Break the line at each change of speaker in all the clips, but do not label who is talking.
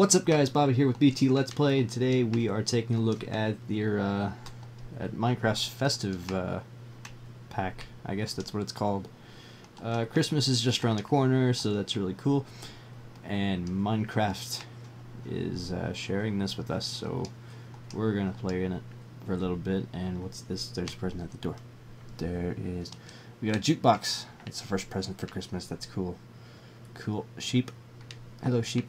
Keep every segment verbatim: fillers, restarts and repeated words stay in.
What's up, guys? Bobby here with B T Let's Play, and today we are taking a look at your uh, at Minecraft's festive uh, pack. I guess that's what it's called. Uh, Christmas is just around the corner, so that's really cool. And Minecraft is uh, sharing this with us, so we're gonna play in it for a little bit. And what's this? There's a person at the door. There is. We got a jukebox. It's the first present for Christmas. That's cool. Cool. Sheep. Hello, sheep.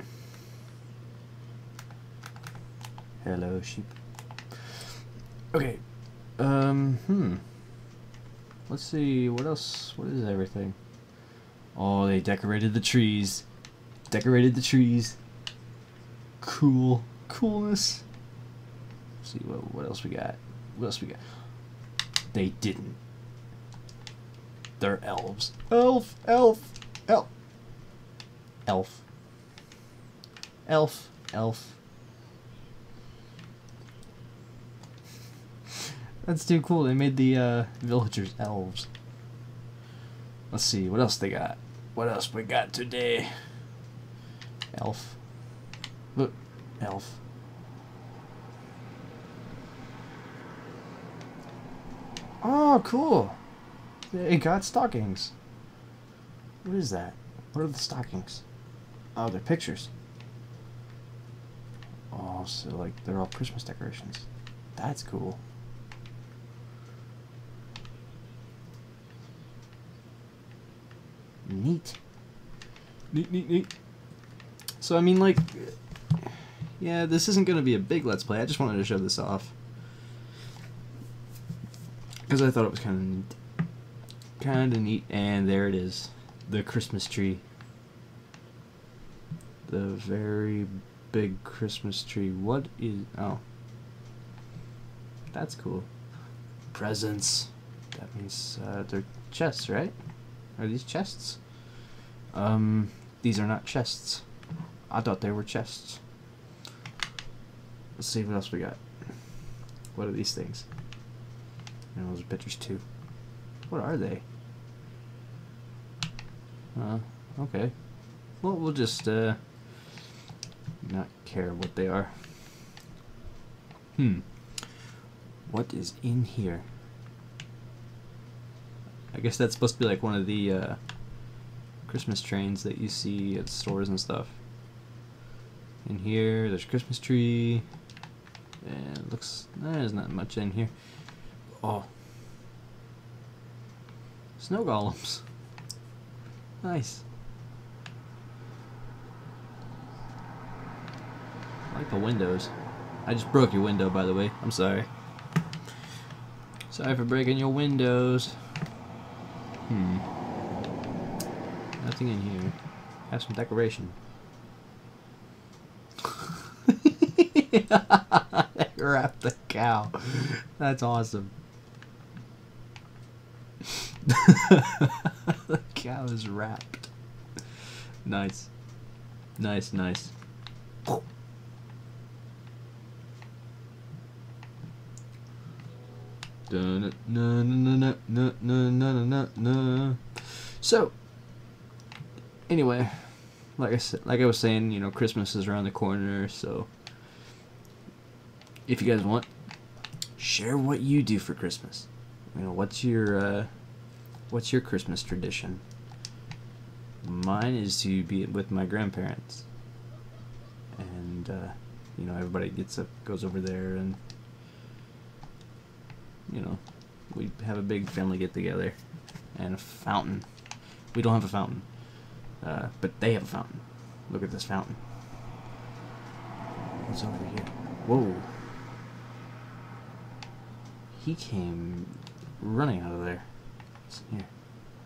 Hello, sheep. Okay. Um, hmm. Let's see, what else? What is everything? Oh, they decorated the trees. Decorated the trees. Cool. Coolness. Let's see, what, what else we got? What else we got? They didn't. They're elves. Elf, elf, elf. Elf. Elf, elf. That's too cool. They made the uh, villagers elves. Let's see, what else they got? What else we got today? Elf. Look, elf. Oh, cool. They got stockings. What is that? What are the stockings? Oh, they're pictures. Oh, so like they're all Christmas decorations. That's cool. Neat. Neat, neat, neat. So, I mean, like, yeah, this isn't going to be a big Let's Play. I just wanted to show this off. Because I thought it was kind of neat. Kind of neat. And there it is. The Christmas tree. The very big Christmas tree. What is... Oh. That's cool. Presents. That means uh, they're chests, right? Are these chests? Um, these are not chests. I thought they were chests. Let's see what else we got. What are these things? And those are pictures too. What are they? Uh, okay. Well, we'll just, uh, not care what they are. Hmm. What is in here? I guess that's supposed to be like one of the uh, Christmas trains that you see at stores and stuff. In here, there's a Christmas tree, and it looks, there's not much in here. Oh. Snow golems. Nice. I like the windows. I just broke your window, by the way. I'm sorry. Sorry for breaking your windows. Hmm. Nothing in here. Have some decoration. Wrap the cow. That's awesome. The cow is wrapped. Nice. Nice, nice. Dun, na, na, na, na, na, na, na. So, anyway, like I said, like I was saying, you know, Christmas is around the corner. So, if you guys want, share what you do for Christmas. You know, what's your uh, what's your Christmas tradition? Mine is to be with my grandparents, and uh, you know, everybody gets up, goes over there, and you know, we have a big family get-together and a fountain. We don't have a fountain, uh, but they have a fountain. Look at this fountain. What's over here? Whoa. He came running out of there. What's in here?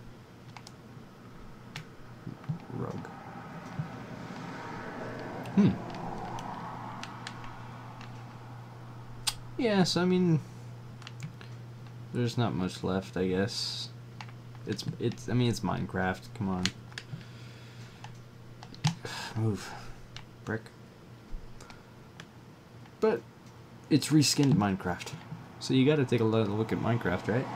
Rug. Hmm. Yeah, so I mean... There's not much left, I guess. It's, it's, I mean, it's Minecraft. Come on. Move. Brick. But, it's reskinned Minecraft. So you gotta take a look at Minecraft, right?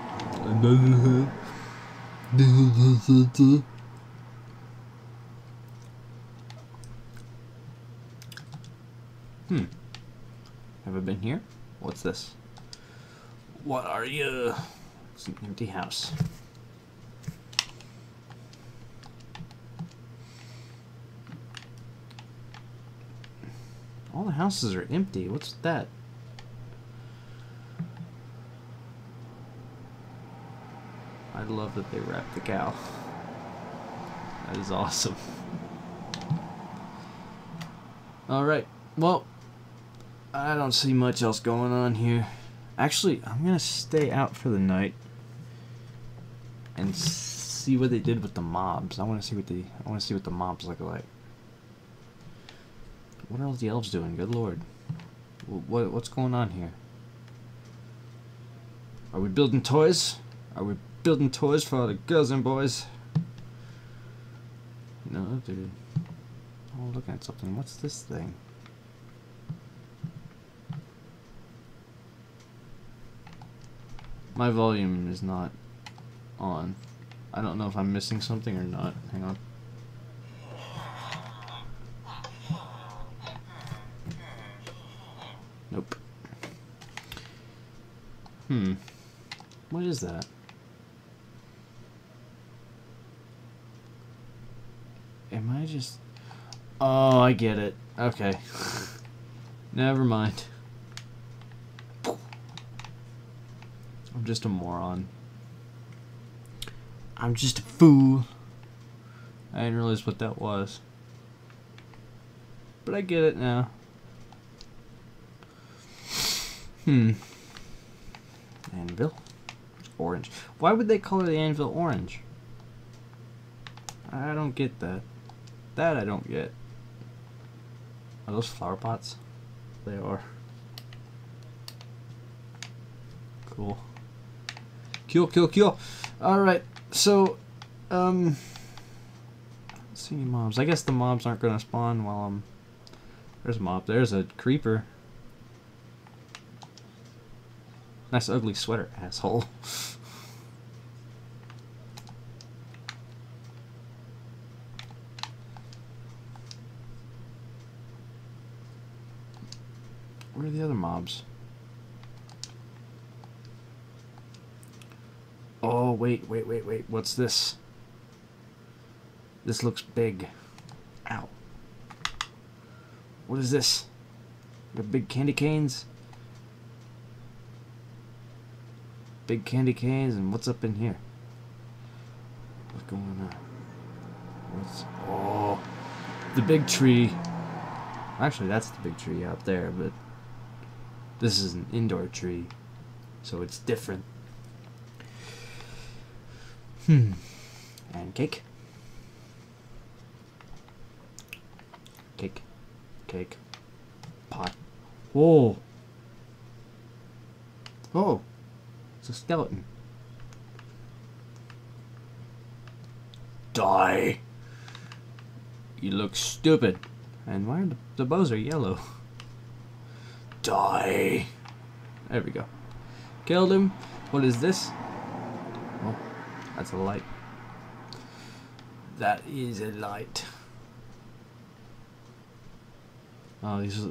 Hmm. Have I been here? What's this? What are you? It's an empty house. All the houses are empty. What's that? I love that they wrapped the cow. That is awesome. Alright, well, I don't see much else going on here. Actually, I'm gonna stay out for the night and see what they did with the mobs. I want to see what the I want to see what the mobs look like. What are all the elves doing? Good lord, what what's going on here? Are we building toys? Are we building toys for all the girls and boys? No, dude. Oh, looking at something. What's this thing? My volume is not on. I don't know if I'm missing something or not. Hang on. Nope. Hmm. What is that? Am I just... Oh, I get it. Okay. Never mind. I'm just a moron. I'm just a fool. I didn't realize what that was. But I get it now. Hmm. Anvil? Orange. Why would they color the anvil orange? I don't get that. That I don't get. Are those flower pots? They are. Cool. Cool, cool, cool. Alright, so, um... I don't see any mobs. I guess the mobs aren't gonna spawn while I'm... There's a mob. There's a creeper. Nice ugly sweater, asshole. Where are the other mobs? Oh, wait, wait, wait, wait. What's this? This looks big. Ow. What is this? We got big candy canes? Big candy canes, and what's up in here? What's going on? What's... Oh, the big tree. Actually, that's the big tree out there, but this is an indoor tree, so it's different. Hmm. And cake. Cake. Cake. Pot. Whoa. Oh. It's a skeleton. Die. You look stupid. And why are the, the bows are yellow? Die. There we go. Killed him. What is this? Oh, that's a light. That is a light. Oh, these are...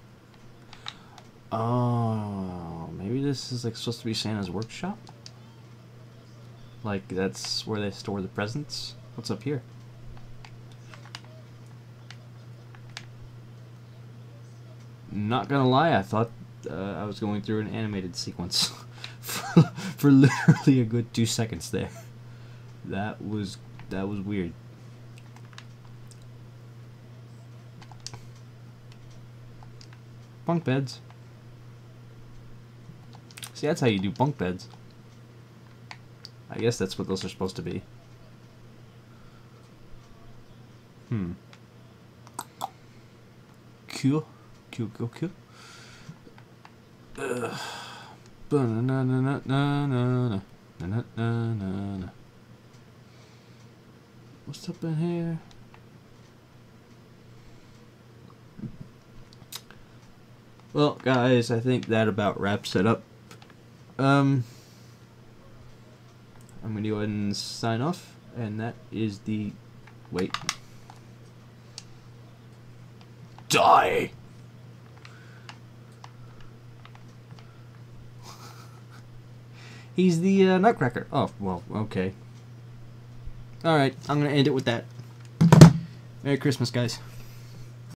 Oh, maybe this is like supposed to be Santa's workshop? Like that's where they store the presents? What's up here? Not gonna lie, I thought uh, I was going through an animated sequence for, for literally a good two seconds there. That was that was weird. Bunk beds. See, that's how you do bunk beds. I guess that's what those are supposed to be. Hmm. Cool. Cool, cool, cool. Ugh. What's up in here? Well, guys, I think that about wraps it up. Um, I'm going to go ahead and sign off, and that is the... Wait. Die! He's the uh, Nutcracker. Oh, well, okay. Alright, I'm going to end it with that. Merry Christmas, guys.